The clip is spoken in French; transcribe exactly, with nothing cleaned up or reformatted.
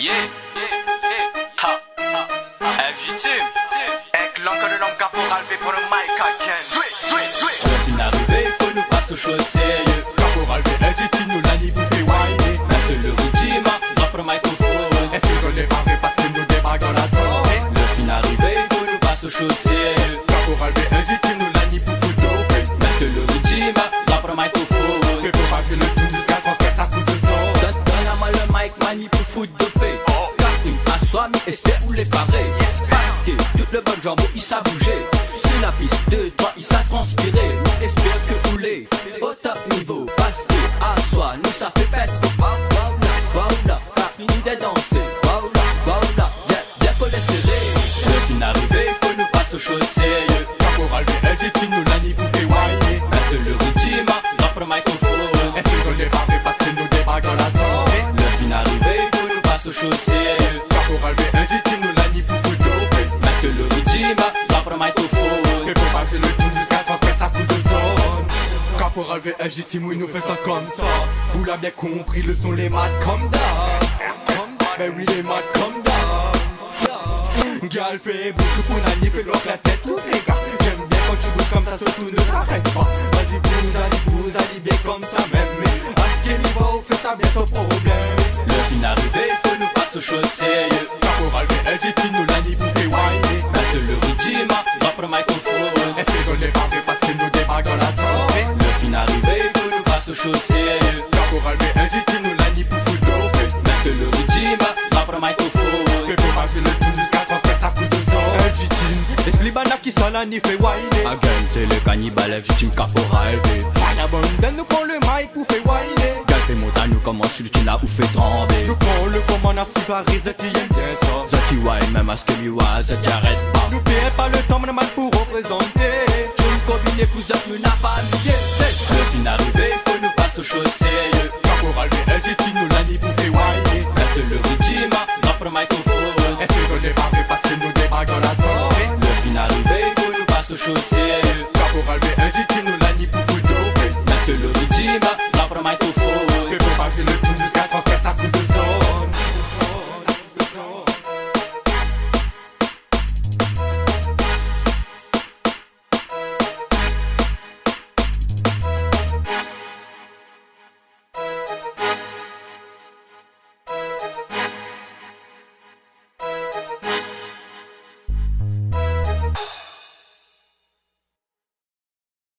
Yeah, ha, F J Team, avec l'encre de l'homme caporal V pour le mic again. Sweet, sweet, sweet. Le fin arrivé, faut nous passer aux choses sérieux. Caporal V, F J Team, nous l'a ni bouffé whiner. Maintenant le routine, rap le microphone. Est-ce que je l'ai barré parce que nous débarque dans la zone? Le fin arrivé, faut nous passer aux choses sérieux. Caporal V, F J Team, nous l'a ni bouffé d'offre. Maintenant le routine, rap le microphone. Fais pour marcher le tout jusqu'à transmettre sa coupe de son. Donne-moi le mic, mani pour foutre de fait. Catherine, assois, mi Esther ou les parés. Parce que tout le bon jambon, il s'a bougé. Sur la piste de toi, il s'a transpiré. Nous espère que rouler au top niveau. Parce que assois, nous ça fait pète. Wow, wow, là, wow, là, t'as fini de danser. Wow, là, wow, là, bien, bien collé serré. Le fin arrivé, faut nous passer aux choses sérieux. Caporal V, F J Team, nous l'a ni bouffé whiner. Maintenant le routine, rap le microphone. Est-ce que je l'ai barré parce que nous débarque dans la zone? Le fin arrivé, faut nous passer aux choses sérieux. Caporal V, F J Team, nous l'a ni bouffé d'offre. Maintenant le routine, rap le microphone. Fais pour marcher le tout jusqu'à transmettre sa couche de zone. Caporal V, F J Team, oui, nous fait ça comme ça. Vous l'avez bien compris, le son les maths comme d'hab. Ben oui, les maths comme d'hab. Gal fait beaucoup pour l'année, fait l'autre la tête, tous les gars. J'aime bien quand tu bouges comme ça, surtout ne s'arrête pas. Vas-y, bouge, allez, bouge, allez bien comme ça même. Mais à ce qu'il y va, fait ça bien sans problème. Le fin arrivé, faut nous passer aux choses sérieux. Caporal V, F J Team, nous l'a ni bouffé whiner. Maintenant le routine, rap le microphone. Est-ce que je l'ai barré parce que nous débarque dans la zone? Le fin arrivé, faut nous passer aux choses sérieux. Caporal V, F J Team, nous l'a ni bouffé d'offre. Maintenant le routine, rap le microphone. Fais pour marcher le tout jusqu'à transmettre sa couche de zone. F J Team, l'esprit banaf qui soit là, ni fait whiner. Again, c'est le cannibale F J Team, Caporal V. Firebomb, donne nous prend le mic pour faire whiner. Gal fait monter à nous comment sur le tune là ou fait trembler. Nous prend le commande à ce Paris, Zati aime bien ça. Zati whine, même à ce que lui voit, Zati arrête pas. Nous payons pas le temps, mais mal pour représenter. Tu me combines pour Zati, nous n'a pas lié. Le fin arrivé, faut nous passer aux choses sérieux. Caporal V, F J Team, nous l'a ni bouffé whiner. Maintenant le routine, rap le microphone. Est-ce que je l'ai barré parce que nous débarque dans la zone? Le fin arrivé, faut nous passer aux choses sérieux. Caporal V, F J Team, nous l'a ni bouffé d'offre. Maintenant le routine, rap le microphone. Fais pour marcher le tout